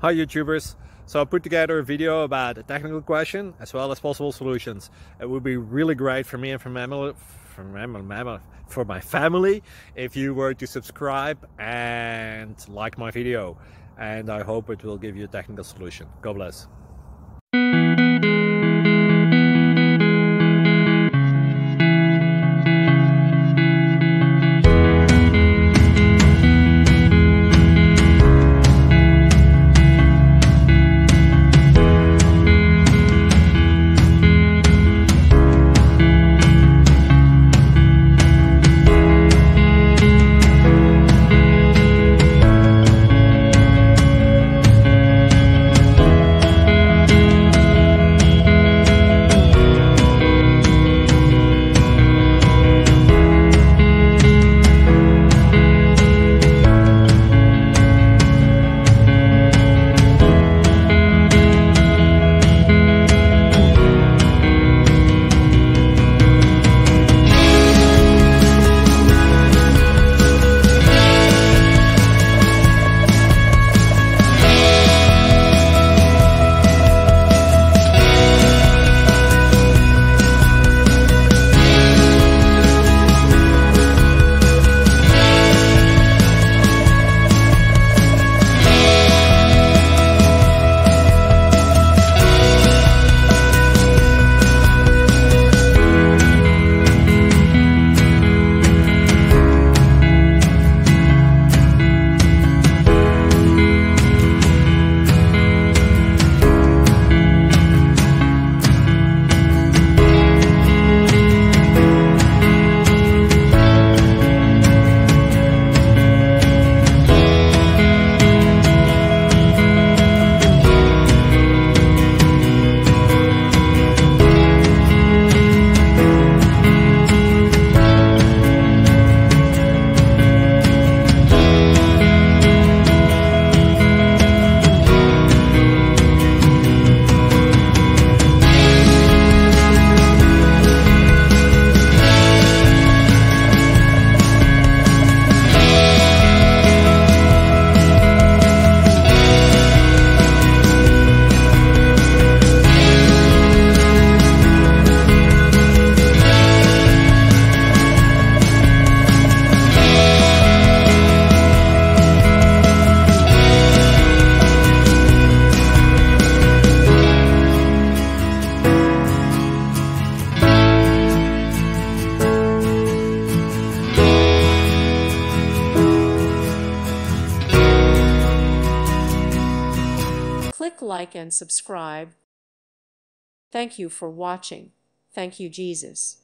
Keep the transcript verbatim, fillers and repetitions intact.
Hi YouTubers! So I put together a video about a technical question as well as possible solutions. It would be really great for me and for, mammal, for, mammal, for my family if you were to subscribe and like my video. And I hope it will give you a technical solution. God bless. Click like and subscribe. Thank you for watching. Thank you, Jesus.